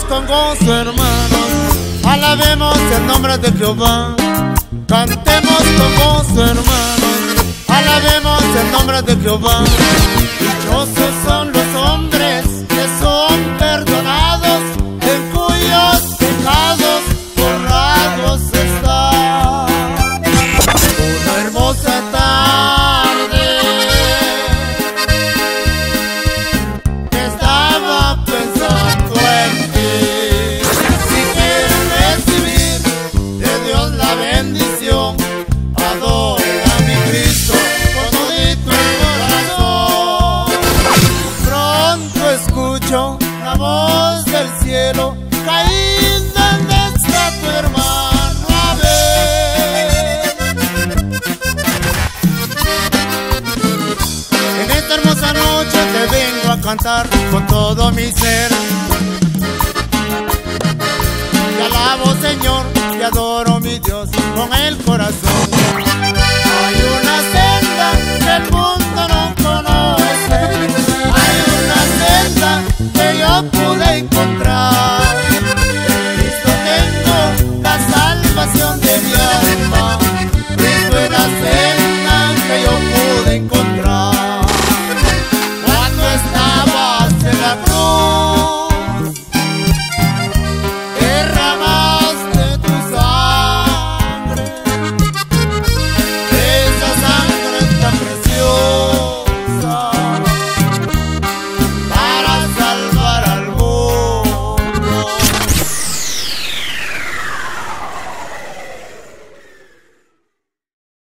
con gozo, hermanos, alabemos el nombre de Jehová. Cantemos con gozo, hermanos, alabemos el nombre de Jehová. Dichosos son los hombres que son perdonados, en cuyos pecados borrados están. Una hermosa tarde que estaba pensando en ti. Si quieres recibir de Dios la bendición, adora a mi Cristo con todito el corazón. Pronto escucho la voz del cielo: Caín, ¿dónde está tu hermano Abel? En esta hermosa noche te vengo a cantar con todo mi ser. Te alabo, Señor, te adoro, mi Dios, con el corazón.